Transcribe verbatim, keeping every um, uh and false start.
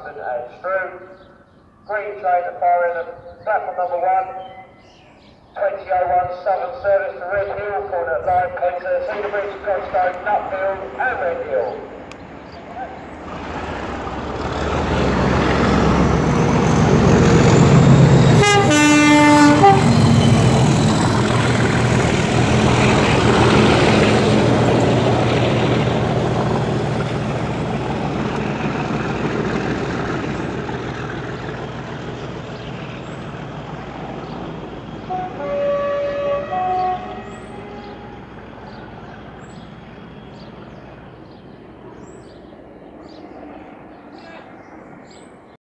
and through. Green train to far end of platform number one. twenty oh one Southern service to Red Hill, corner at line, Tonbridge, Tonbridge, Godstone, Nutfield and Red